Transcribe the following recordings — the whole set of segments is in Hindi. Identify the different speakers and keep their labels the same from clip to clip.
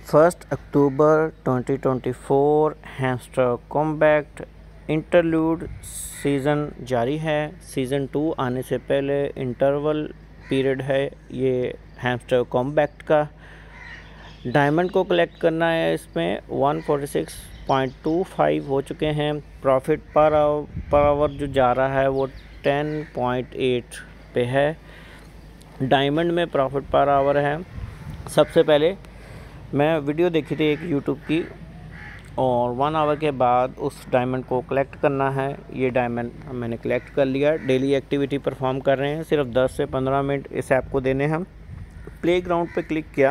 Speaker 1: 1 अक्टूबर 2024 हैमस्टर कॉम्बैट इंटरलूड सीज़न जारी है। सीज़न 2 आने से पहले इंटरवल पीरियड है ये हैमस्टर कॉम्बैट का। डायमंड को कलेक्ट करना है। इसमें 146.25 हो चुके हैं। प्रॉफिट पर आवर जो जा रहा है वो 10.8 पे है। डायमंड में प्रॉफिट पर आवर है। सबसे पहले मैं वीडियो देखी थी एक यूट्यूब की और 1 आवर के बाद उस डायमंड को कलेक्ट करना है। ये डायमंड मैंने कलेक्ट कर लिया। डेली एक्टिविटी परफॉर्म कर रहे हैं। सिर्फ 10 से 15 मिनट इस ऐप को देने हम। प्लेग्राउंड पे क्लिक किया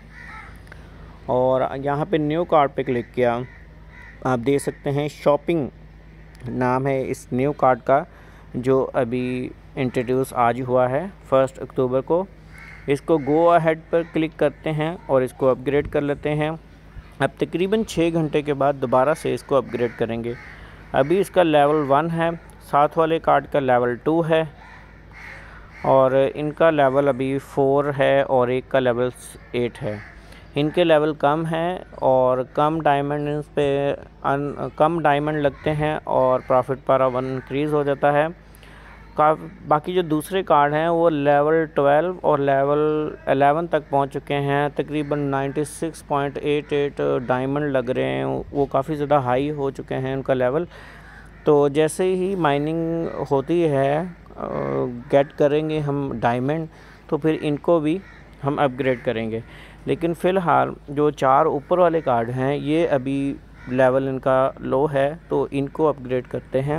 Speaker 1: और यहाँ पे न्यू कार्ड पे क्लिक किया। आप देख सकते हैं शॉपिंग नाम है इस न्यू कार्ड का, जो अभी इंट्रोड्यूस आज हुआ है 1 अक्टूबर को। इसको गो अहेड पर क्लिक करते हैं और इसको अपग्रेड कर लेते हैं। अब तकरीबन 6 घंटे के बाद दोबारा से इसको अपग्रेड करेंगे। अभी इसका लेवल 1 है, साथ वाले कार्ड का लेवल 2 है और इनका लेवल अभी 4 है और एक का लेवल 8 है। इनके लेवल कम हैं और कम डायमंड पे कम डायमंड लगते हैं और प्रॉफिट पर आवर इंक्रीज़ हो जाता है। बाकी जो दूसरे कार्ड हैं वो लेवल 12 और लेवल 11 तक पहुंच चुके हैं। तकरीबन 96.88 डायमंड लग रहे हैं। वो काफ़ी ज़्यादा हाई हो चुके हैं उनका लेवल। तो जैसे ही माइनिंग होती है गेट करेंगे हम डायमंड, तो फिर इनको भी हम अपग्रेड करेंगे। लेकिन फ़िलहाल जो 4 ऊपर वाले कार्ड हैं ये अभी लेवल इनका लो है, तो इनको अपग्रेड करते हैं।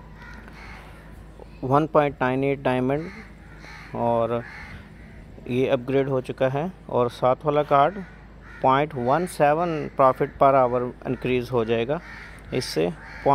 Speaker 1: 1.98 डायमंड और ये अपग्रेड हो चुका है। और साथ वाला card 0.17 profit per hour increase हो जाएगा। इससे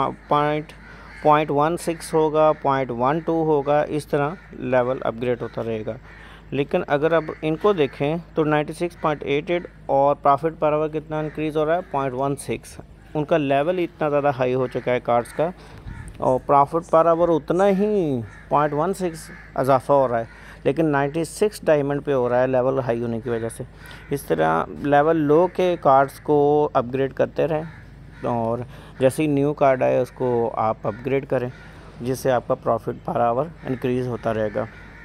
Speaker 1: 0.16 होगा, 0.12 होगा, इस तरह लेवल अपग्रेड होता रहेगा। लेकिन अगर अब इनको देखें तो 96.88 और प्रॉफिट पर आवर कितना इंक्रीज़ हो रहा है 0.16। उनका लेवल इतना ज़्यादा हाई हो चुका है कार्ड्स का और प्रॉफिट पर आवर उतना ही 0.16 इजाफा हो रहा है, लेकिन 96 डायमंड पे हो रहा है लेवल हाई होने की वजह से। इस तरह लेवल लो के कार्ड्स को अपग्रेड करते रहें और जैसे ही न्यू कार्ड आए उसको आप अपग्रेड करें, जिससे आपका प्रॉफिट पर आवर इंक्रीज़ होता रहेगा।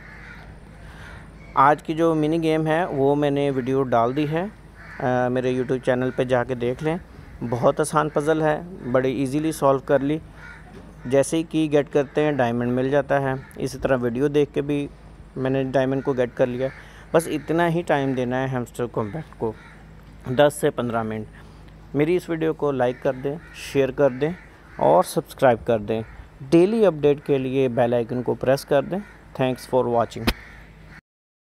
Speaker 1: आज की जो मिनी गेम है वो मैंने वीडियो डाल दी है, मेरे यूट्यूब चैनल पे जाके देख लें। बहुत आसान पज़ल है, बड़े इजीली सॉल्व कर ली। जैसे ही की गेट करते हैं डायमंड मिल जाता है। इसी तरह वीडियो देख के भी मैंने डायमंड को गेट कर लिया। बस इतना ही टाइम देना है हैमस्टर कॉम्बैट को, 10 से 15 मिनट। मेरी इस वीडियो को लाइक कर दें, शेयर कर दें और सब्सक्राइब कर दें। डेली अपडेट के लिए बेल आइकन को प्रेस कर दें। Thanks for watching.